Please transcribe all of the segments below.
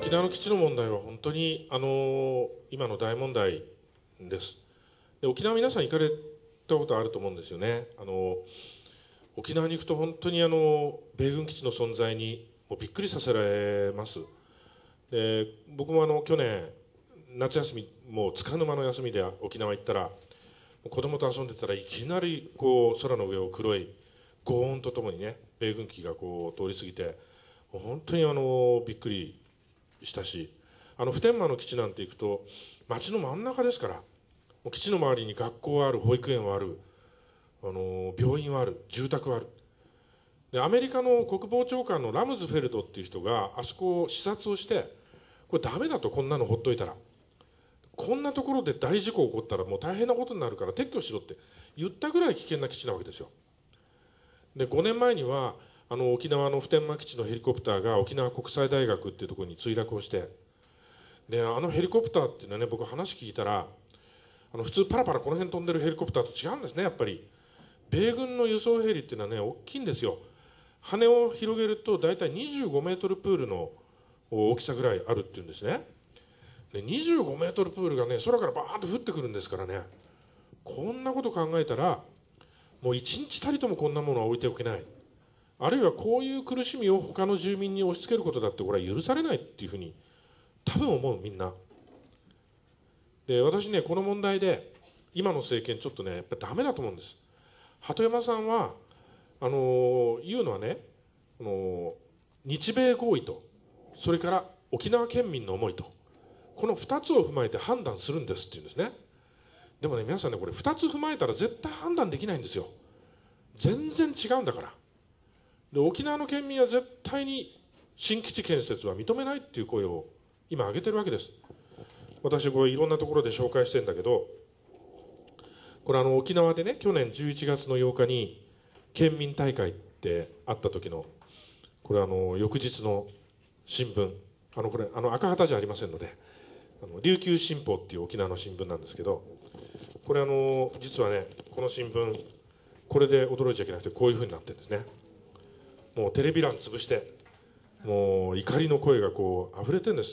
沖縄の基地の問題は本当に今の大問題です。で、沖縄皆さん行かれたことあると思うんですよね。沖縄に行くと本当に米軍基地の存在にもうびっくりさせられます。で、僕も去年夏休みもう束の間の休みで沖縄行ったら子供と遊んでたらいきなりこう空の上を黒い轟音とともにね米軍機がこう通り過ぎて本当にびっくりしたし、普天間の基地なんて行くと街の真ん中ですから、もう基地の周りに学校はある、保育園はある、病院はある、住宅はある。で、アメリカの国防長官のラムズフェルトっていう人があそこを視察をして、これダメだと、こんなのほっといたら、こんなところで大事故起こったらもう大変なことになるから撤去しろって言ったぐらい危険な基地なわけですよ。で、5年前には沖縄の普天間基地のヘリコプターが沖縄国際大学っていうところに墜落をして、でヘリコプターっていうのはね、僕話聞いたら普通パラパラこの辺飛んでるヘリコプターと違うんですね。やっぱり米軍の輸送ヘリっていうのはね大きいんですよ。羽を広げると大体25メートルプールの大きさぐらいあるっていうんですね。で25メートルプールがね空からバーンと降ってくるんですからね、こんなこと考えたらもう一日たりともこんなものは置いておけない。あるいはこういう苦しみを他の住民に押し付けることだってこれは許されないっていうふうに多分思う、みんな。で、私ね、この問題で今の政権ちょっとねやっぱりダメだと思うんです。鳩山さんは言うのはね、日米合意とそれから沖縄県民の思いとこの2つを踏まえて判断するんですって言うんですね。でもね皆さんね、これ2つ踏まえたら絶対判断できないんですよ。全然違うんだから。で、沖縄の県民は絶対に新基地建設は認めないっていう声を今上げてるわけです。私これいろんなところで紹介してるんだけど、これ沖縄でね去年11月の8日に県民大会ってあった時のこれ翌日の新聞、これ赤旗じゃありませんので琉球新報っていう沖縄の新聞なんですけど、これ実はねこの新聞これで驚いちゃいけなくてこういうふうになってるんですね。もうテレビ欄潰してもう怒りの声がこう溢れてるんです。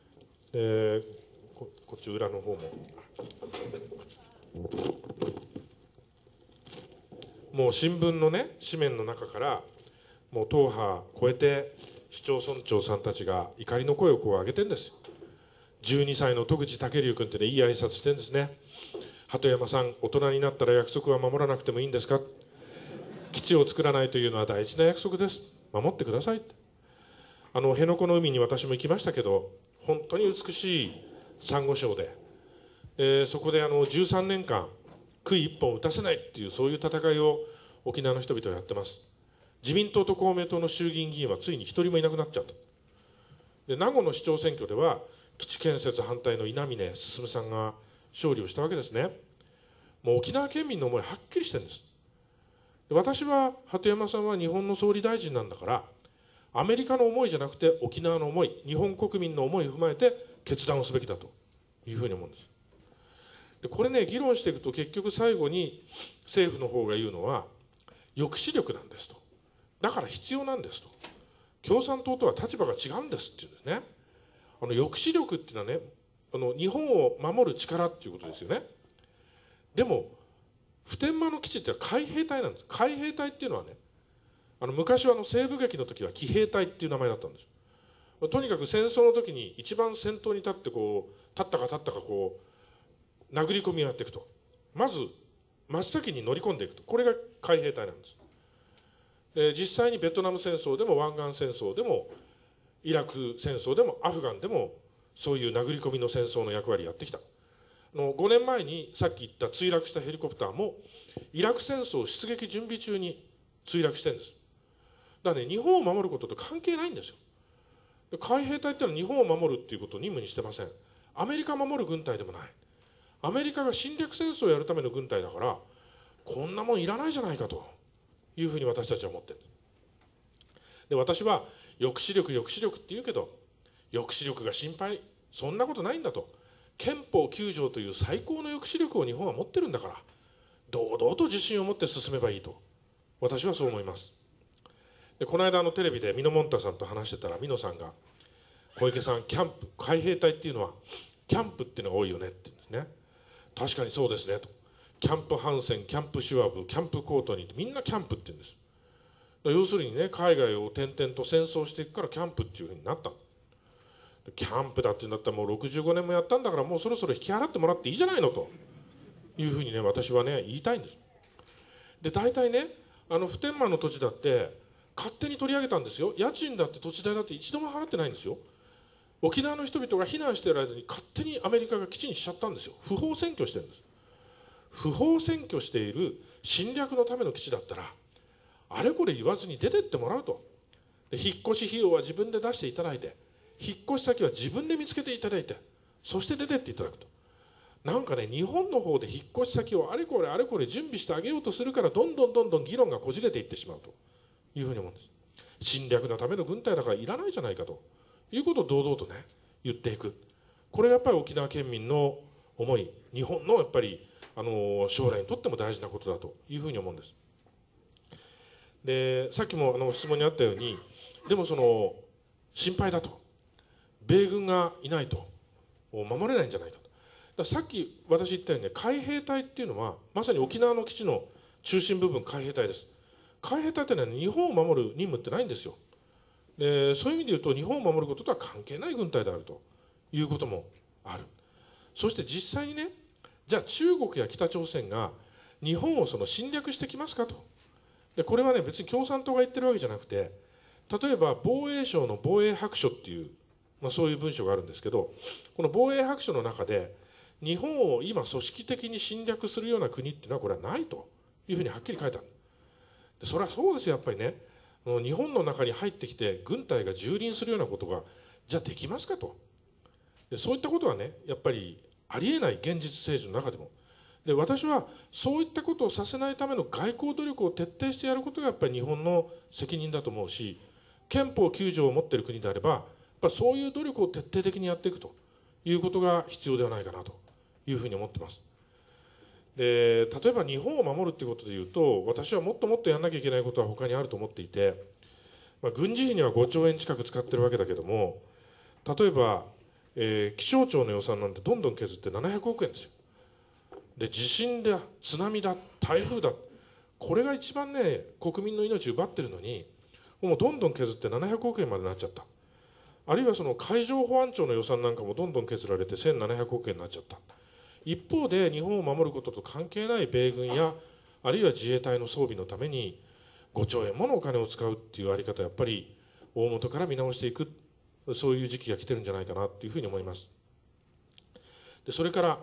こっち裏の方ももう新聞のね紙面の中からもう党派超えて市町村長さんたちが怒りの声をこう上げてるんです。12歳の戸口武龍君ってねいい挨拶してるんですね。鳩山さん、大人になったら約束は守らなくてもいいんですか。基地を作らないというのは大事な約束です、守ってくださいって。辺野古の海に私も行きましたけど本当に美しいサンゴ礁で、そこで13年間杭一本打たせないっていうそういう戦いを沖縄の人々はやってます。自民党と公明党の衆議院議員はついに一人もいなくなっちゃった。で、名護の市長選挙では基地建設反対の稲峰進さんが勝利をしたわけですね。もう沖縄県民の思いはっきりしてるんです。で、私は鳩山さんは日本の総理大臣なんだからアメリカの思いじゃなくて沖縄の思い、日本国民の思いを踏まえて決断をすべきだというふうに思うんです。で、これね議論していくと結局最後に政府の方が言うのは抑止力なんですと、だから必要なんですと、共産党とは立場が違うんですっていうんですね。抑止力っていうのはね日本を守る力っていうことですよね。でも普天間の基地って海兵隊なんです。海兵隊っていうのはね昔は西部劇の時は騎兵隊っていう名前だったんです。とにかく戦争の時に一番先頭に立ってこう立ったかこう殴り込みをやっていくと、まず真っ先に乗り込んでいくと、これが海兵隊なんです。実際にベトナム戦争でも湾岸戦争でもイラク戦争でもアフガンでもそういう殴り込みの戦争の役割をやってきた。5年前にさっき言った墜落したヘリコプターもイラク戦争出撃準備中に墜落してるんです。だからね日本を守ることと関係ないんですよ。海兵隊ってのは日本を守るっていうことを任務にしてません。アメリカを守る軍隊でもない。アメリカが侵略戦争をやるための軍隊だからこんなもんいらないじゃないかというふうに私たちは思ってる。で、私は抑止力って言うけど抑止力が心配、そんなことないんだと。憲法9条という最高の抑止力を日本は持ってるんだから堂々と自信を持って進めばいいと私はそう思います。で、この間テレビでミノモンタさんと話してたらミノさんが小池さん、キャンプ、海兵隊っていうのは、キャンプっていうのが多いよねって言うんですね。確かにそうですねと。キャンプハンセン、キャンプシュワブ、キャンプコートニーってみんなキャンプって言うんです。要するにね、海外を転々と戦争していくからキャンプっていうふうになった。キャンプだって言うんだったらもう65年もやったんだからもうそろそろ引き払ってもらっていいじゃないのというふうにね、私はね、言いたいんです。で、大体ね、普天間の土地だって勝手に取り上げたんですよ。家賃だって土地代だって一度も払ってないんですよ。沖縄の人々が避難している間に勝手にアメリカが基地にしちゃったんですよ。不法占拠してるんです。不法占拠している侵略のための基地だったら、あれこれ言わずに出てってもらうと。で、引っ越し費用は自分で出していただいて、引っ越し先は自分で見つけていただいて、そして出てっていただくと。なんかね、日本の方で引っ越し先をあれこれあれこれ準備してあげようとするから、どんどん議論がこじれていってしまうというふうに思うんです。侵略のための軍隊だからいらないじゃないかということを堂々とね、言っていく。これがやっぱり沖縄県民の思い、日本のやっぱり、将来にとっても大事なことだというふうに思うんです。で、さっきも質問にあったように、でも心配だと。米軍がいないと守れないんじゃないかと。だからさっき私言ったようにね、海兵隊っていうのはまさに沖縄の基地の中心部分、海兵隊です。海兵隊ってのは、ね、日本を守る任務ってないんですよ。で、そういう意味で言うと日本を守ることとは関係ない軍隊であるということもある。そして実際にね、じゃあ中国や北朝鮮が日本を侵略してきますかと。で、これはね、別に共産党が言ってるわけじゃなくて、例えば防衛省の防衛白書っていう、そういう文書があるんですけど、この防衛白書の中で日本を今組織的に侵略するような国っていうのはこれはないというふうにはっきり書いてある。で、それはそうですよ。やっぱりね、日本の中に入ってきて軍隊が蹂躙するようなことがじゃあできますかと。で、そういったことはね、やっぱりありえない現実政治の中でも。で、私はそういったことをさせないための外交努力を徹底してやることがやっぱり日本の責任だと思うし、憲法9条を持っている国であれば、やっぱそういう努力を徹底的にやっていくということが必要ではないかなというふうに思ってます。で、例えば日本を守るっていうことでいうと、私はもっともっとやんなきゃいけないことは他にあると思っていて、軍事費には5兆円近く使ってるわけだけども、例えば、気象庁の予算なんてどんどん削って700億円ですよ。で、地震だ、津波だ、台風だ、これが一番ね、国民の命を奪ってるのに、もうどんどん削って700億円までなっちゃった。あるいは海上保安庁の予算なんかもどんどん削られて1700億円になっちゃった。一方で日本を守ることと関係ない米軍や、あるいは自衛隊の装備のために5兆円ものお金を使うっていうあり方、やっぱり大元から見直していく、そういう時期が来てるんじゃないかなっていうふうに思います。で、それから、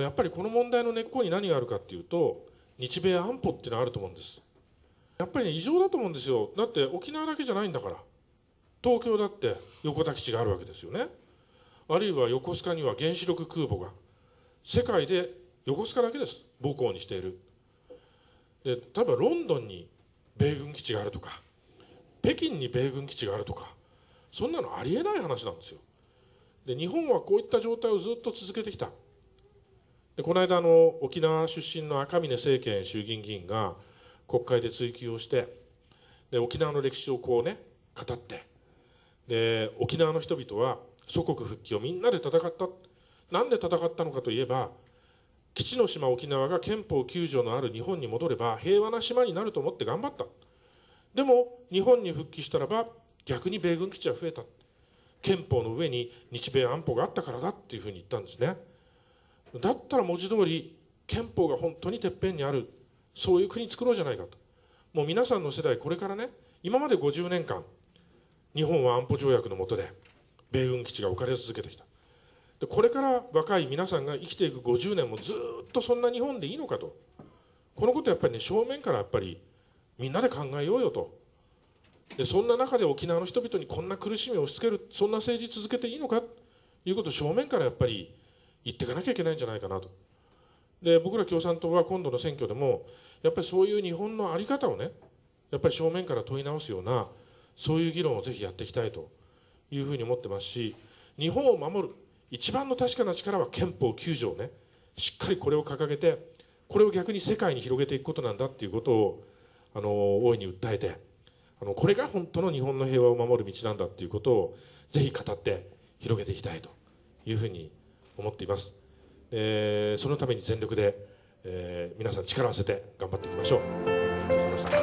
やっぱりこの問題の根っこに何があるかっていうと、日米安保っていうのがあると思うんです。やっぱりね、異常だと思うんですよ。だって沖縄だけじゃないんだから。東京だって横田基地があるわけですよね。あるいは横須賀には原子力空母が、世界で横須賀だけです、母港にしている。で、例えばロンドンに米軍基地があるとか、北京に米軍基地があるとか、そんなのありえない話なんですよ。で、日本はこういった状態をずっと続けてきた。で、この間沖縄出身の赤嶺政賢衆議院議員が国会で追及をして、で、沖縄の歴史をこうね、語って、で、沖縄の人々は祖国復帰をみんなで戦った。なんで戦ったのかといえば、基地の島沖縄が憲法9条のある日本に戻れば平和な島になると思って頑張った。でも日本に復帰したらば逆に米軍基地は増えた。憲法の上に日米安保があったからだっていうふうに言ったんですね。だったら文字通り憲法が本当にてっぺんにある、そういう国作ろうじゃないかと。もう皆さんの世代、これからね、今まで50年間日本は安保条約の下で米軍基地が置かれ続けてきた。で、これから若い皆さんが生きていく50年もずっとそんな日本でいいのかと。このことやっぱりね、正面からやっぱりみんなで考えようよと。で、そんな中で沖縄の人々にこんな苦しみを押し付ける、そんな政治続けていいのかということを正面からやっぱり言っていかなきゃいけないんじゃないかなと。で、僕ら共産党は今度の選挙でもやっぱりそういう日本の在り方をね、やっぱり正面から問い直すような、そういう議論をぜひやっていきたいというふうに思ってますし、日本を守る一番の確かな力は憲法9条ね、しっかりこれを掲げて、これを逆に世界に広げていくことなんだっていうことを大いに訴えて、 これが本当の日本の平和を守る道なんだっていうことをぜひ語って広げていきたいというふうに思っています。そのために全力で、皆さん力を合わせて頑張っていきましょう。